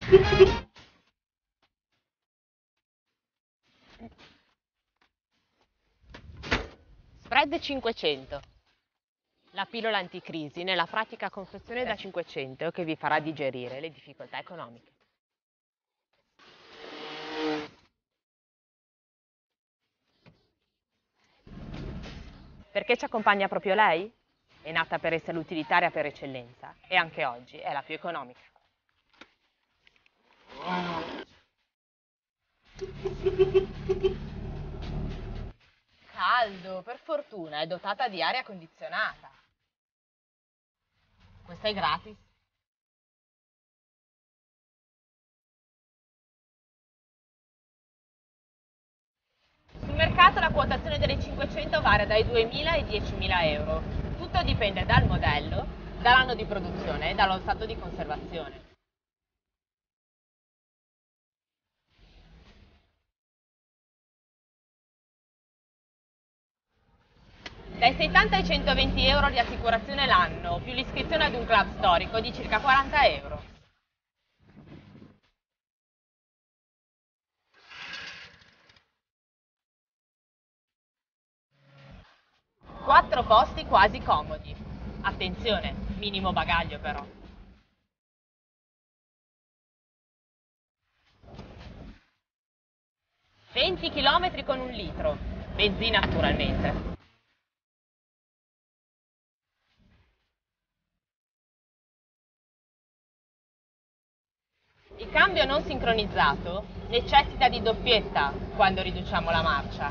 Spread 500. La pillola anticrisi nella pratica confezione da 500 che vi farà digerire le difficoltà economiche. Perché ci accompagna proprio lei? È nata per essere l'utilitaria per eccellenza e anche oggi è la più economica. Caldo, per fortuna, è dotata di aria condizionata. Questa è gratis. Sul mercato la quotazione delle 500 varia dai 2.000 ai 10.000 euro. Tutto dipende dal modello, dall'anno di produzione e dallo stato di conservazione. Dai 70 ai 120 euro di assicurazione l'anno, più l'iscrizione ad un club storico di circa 40 euro. 4 posti quasi comodi. Attenzione, minimo bagaglio però. 20 km con 1 litro. Benzina naturalmente. Il cambio non sincronizzato necessita di doppietta quando riduciamo la marcia.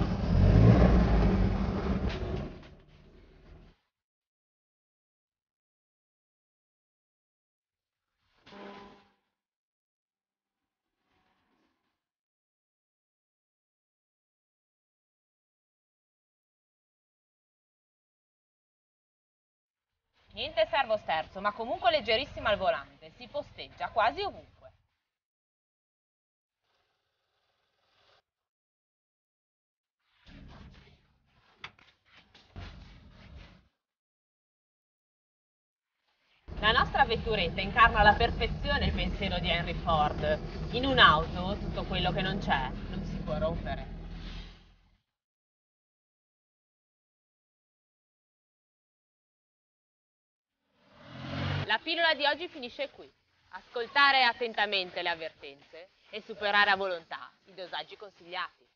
Niente servo sterzo, ma comunque leggerissima al volante, si posteggia quasi ovunque. La nostra vetturetta incarna alla perfezione il pensiero di Henry Ford. In un'auto tutto quello che non c'è non si può rompere. La pillola di oggi finisce qui. Ascoltare attentamente le avvertenze e superare a volontà i dosaggi consigliati.